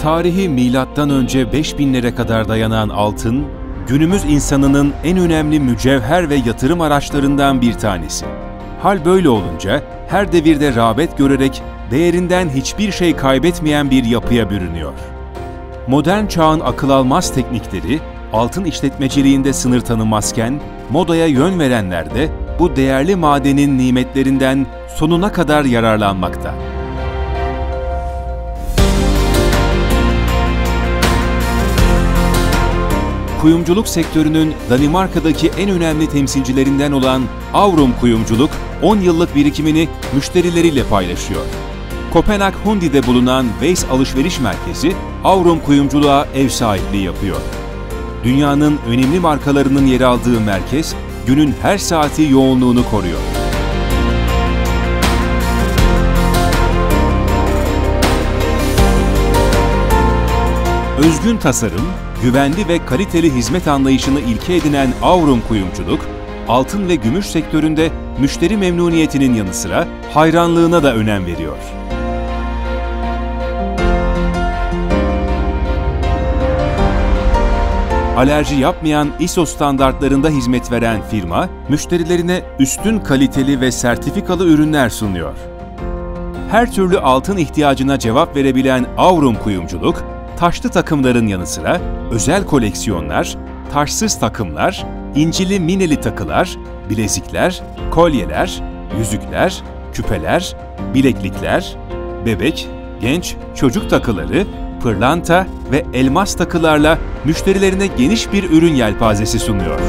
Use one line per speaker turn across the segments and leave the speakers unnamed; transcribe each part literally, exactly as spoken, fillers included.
Tarihi milattan önce beş binlere kadar dayanan altın, günümüz insanının en önemli mücevher ve yatırım araçlarından bir tanesi. Hal böyle olunca her devirde rağbet görerek değerinden hiçbir şey kaybetmeyen bir yapıya bürünüyor. Modern çağın akıl almaz teknikleri, altın işletmeciliğinde sınır tanımazken, modaya yön verenler de bu değerli madenin nimetlerinden sonuna kadar yararlanmakta. Kuyumculuk sektörünün Danimarka'daki en önemli temsilcilerinden olan Aurum Kuyumculuk, on yıllık birikimini müşterileriyle paylaşıyor. Kopenhag Hundi'de bulunan Weiss Alışveriş Merkezi, Aurum Kuyumculuğa ev sahipliği yapıyor. Dünyanın önemli markalarının yer aldığı merkez, günün her saati yoğunluğunu koruyor. Özgün tasarım, güvenli ve kaliteli hizmet anlayışını ilke edinen Aurum Kuyumculuk, altın ve gümüş sektöründe müşteri memnuniyetinin yanı sıra hayranlığına da önem veriyor. Alerji yapmayan I S O standartlarında hizmet veren firma, müşterilerine üstün kaliteli ve sertifikalı ürünler sunuyor. Her türlü altın ihtiyacına cevap verebilen Aurum Kuyumculuk, taşlı takımların yanı sıra özel koleksiyonlar, taşsız takımlar, incili mineli takılar, bilezikler, kolyeler, yüzükler, küpeler, bileklikler, bebek, genç, çocuk takıları, pırlanta ve elmas takılarla müşterilerine geniş bir ürün yelpazesi sunuyor.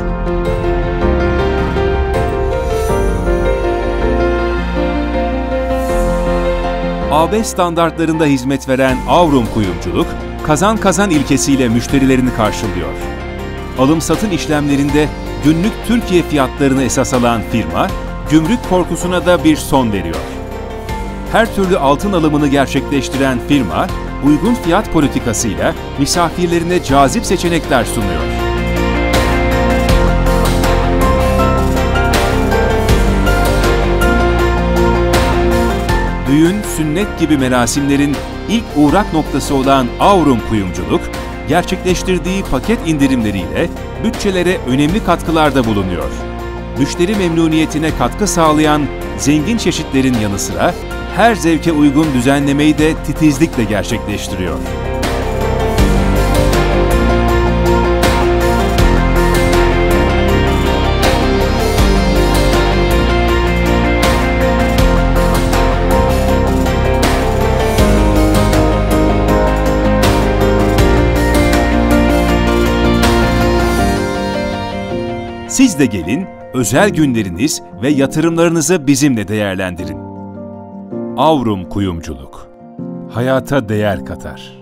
A B standartlarında hizmet veren Aurum Kuyumculuk, kazan-kazan ilkesiyle müşterilerini karşılıyor. Alım-satım işlemlerinde günlük Türkiye fiyatlarını esas alan firma, gümrük korkusuna da bir son veriyor. Her türlü altın alımını gerçekleştiren firma, uygun fiyat politikasıyla misafirlerine cazip seçenekler sunuyor. Düğün, sünnet gibi merasimlerin ilk uğrak noktası olan Aurum Kuyumculuk, gerçekleştirdiği paket indirimleriyle bütçelere önemli katkılarda bulunuyor. Müşteri memnuniyetine katkı sağlayan zengin çeşitlerin yanı sıra her zevke uygun düzenlemeyi de titizlikle gerçekleştiriyor. Siz de gelin, özel günleriniz ve yatırımlarınızı bizimle değerlendirin. Aurum Kuyumculuk, hayata değer katar.